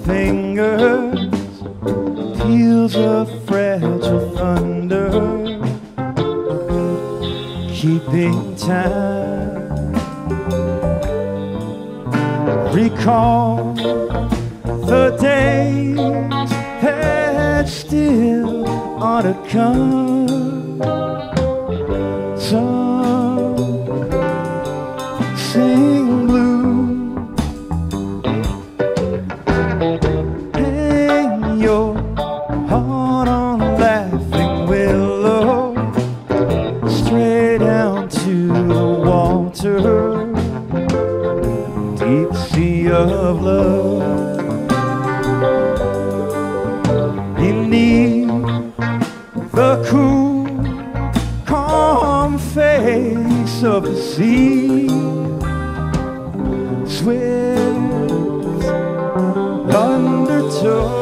fingers, peals of fragile thunder, keeping time. Recall the days that still are to come. Some sing blue, hang your heart on a laughing willow, straight down to the water, deep sea of love. Beneath the cool, calm face of the sea, swift undertow.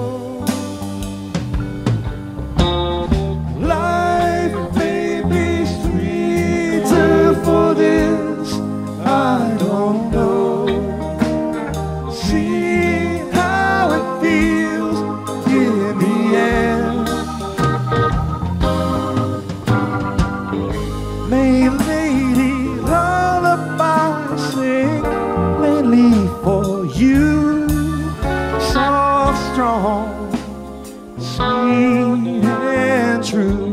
Life may be sweeter for this, I don't know. See how it feels in the air. May lady lullaby sing plainly for you, soft, strong, sweet and true.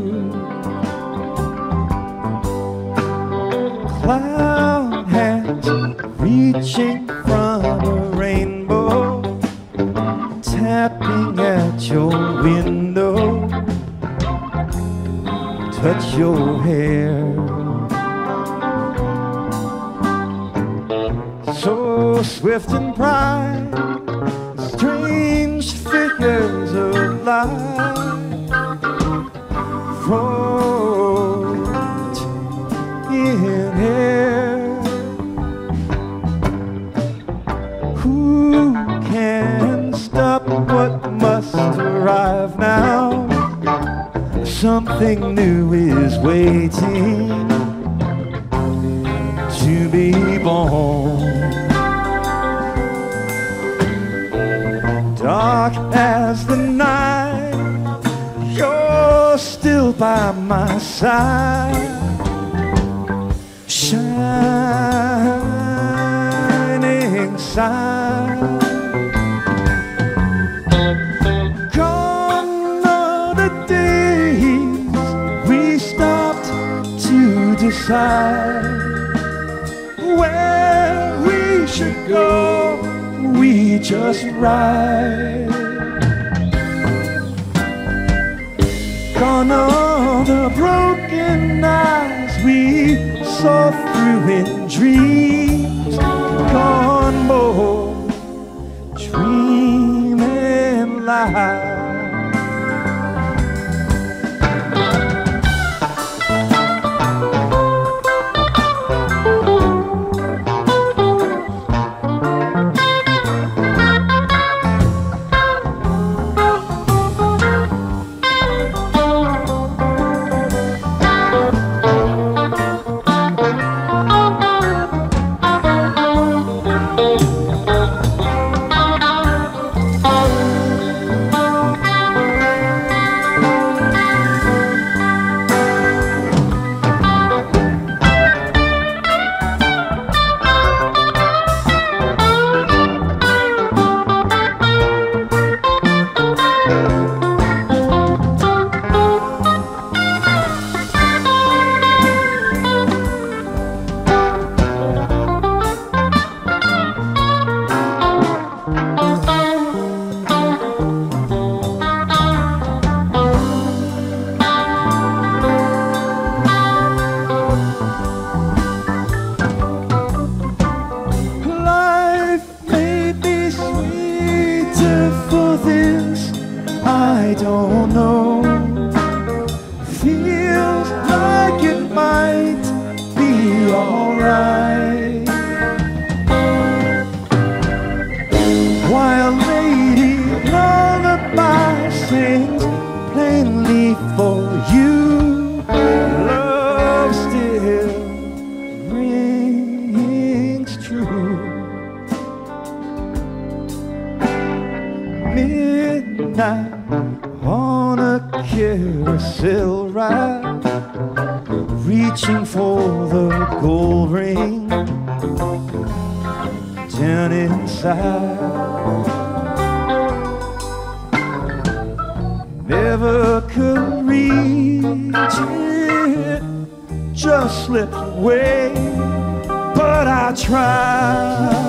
Cloud hands reaching from a rainbow, tapping at your window, touch your hair. So swift and bright, strange figures of light float in air. Who can stop what must arrive now? Something new is waiting to be born. Dark as the night, you're still by my side, shining side. Gone are the days we stopped to decide where we should go. We just ride. Gone are the broken eyes we saw through in dreams. Gone more dreaming lies. on a carousel ride, reaching for the gold ring down inside. Never could reach it, just slipped away, but I tried.